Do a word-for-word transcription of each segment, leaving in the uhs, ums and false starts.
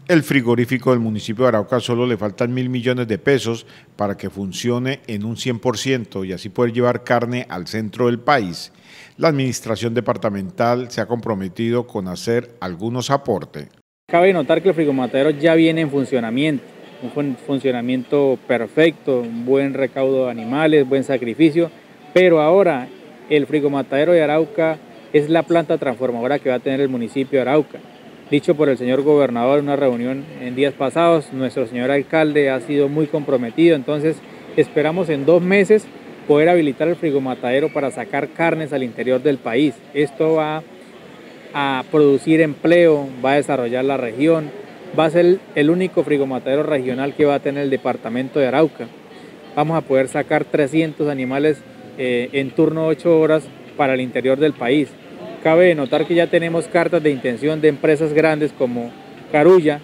El frigorífico del municipio de Arauca solo le faltan mil millones de pesos para que funcione en un cien por ciento y así poder llevar carne al centro del país. La administración departamental se ha comprometido con hacer algunos aportes. Cabe notar que el frigomatadero ya viene en funcionamiento, un funcionamiento perfecto, un buen recaudo de animales, buen sacrificio, pero ahora el frigomatadero de Arauca es la planta transformadora que va a tener el municipio de Arauca. Dicho por el señor gobernador en una reunión en días pasados, nuestro señor alcalde ha sido muy comprometido, entonces esperamos en dos meses poder habilitar el frigomatadero para sacar carnes al interior del país. Esto va a producir empleo, va a desarrollar la región, va a ser el único frigomatadero regional que va a tener el departamento de Arauca. Vamos a poder sacar trescientos animales eh, en turno de ocho horas para el interior del país. Cabe notar que ya tenemos cartas de intención de empresas grandes como Carulla,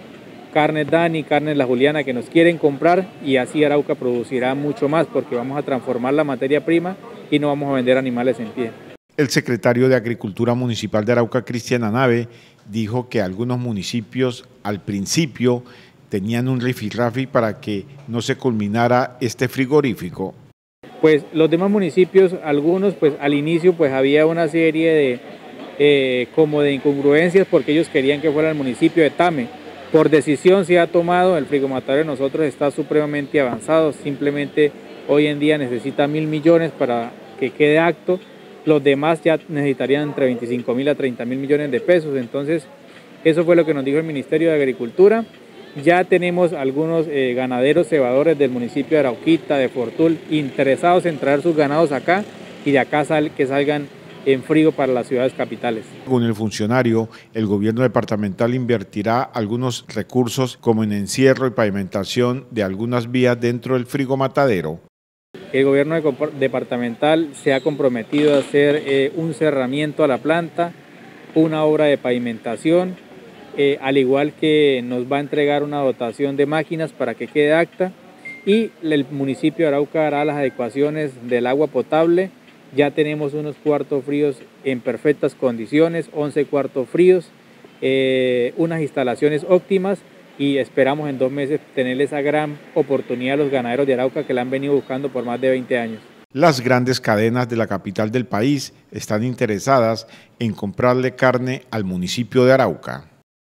Carnes Dani, Carnes La Juliana que nos quieren comprar y así Arauca producirá mucho más porque vamos a transformar la materia prima y no vamos a vender animales en pie. El secretario de Agricultura Municipal de Arauca, Cristian Anave, dijo que algunos municipios al principio tenían un rifirrafe para que no se culminara este frigorífico. Pues los demás municipios, algunos pues al inicio pues había una serie de eh, como de incongruencias porque ellos querían que fuera el municipio de Tame. Por decisión se ha tomado, el frigomatadero de nosotros está supremamente avanzado, simplemente hoy en día necesita mil millones para que quede acto, los demás ya necesitarían entre veinticinco mil a treinta mil millones de pesos, entonces eso fue lo que nos dijo el Ministerio de Agricultura. Ya tenemos algunos eh, ganaderos cebadores del municipio de Arauquita, de Fortul, interesados en traer sus ganados acá y de acá sal, que salgan en frío para las ciudades capitales. Según el funcionario, el gobierno departamental invertirá algunos recursos como en encierro y pavimentación de algunas vías dentro del frigomatadero. El gobierno de, departamental se ha comprometido a hacer eh, un cerramiento a la planta, una obra de pavimentación, Eh, al igual que nos va a entregar una dotación de máquinas para que quede acta y el municipio de Arauca hará las adecuaciones del agua potable. Ya tenemos unos cuartos fríos en perfectas condiciones, once cuartos fríos, eh, unas instalaciones óptimas y esperamos en dos meses tener esa gran oportunidad a los ganaderos de Arauca que la han venido buscando por más de veinte años. Las grandes cadenas de la capital del país están interesadas en comprarle carne al municipio de Arauca.